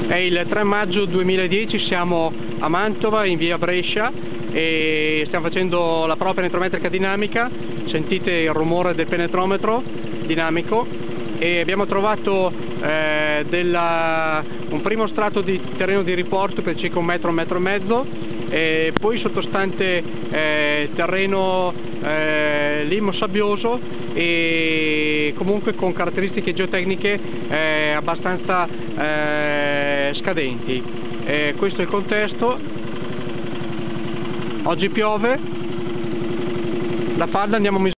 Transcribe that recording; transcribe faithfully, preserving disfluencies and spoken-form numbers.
È il tre maggio duemiladieci, siamo a Mantova, in via Brescia, e stiamo facendo la prova penetrometrica dinamica. Sentite il rumore del penetrometro dinamico e abbiamo trovato eh, della, un primo strato di terreno di riporto per circa un metro, un metro e mezzo, e poi sottostante eh, terreno eh, limo sabbioso e comunque con caratteristiche geotecniche eh, abbastanza eh, scadenti. Eh, questo è il contesto. Oggi piove, la falda andiamo a misurare.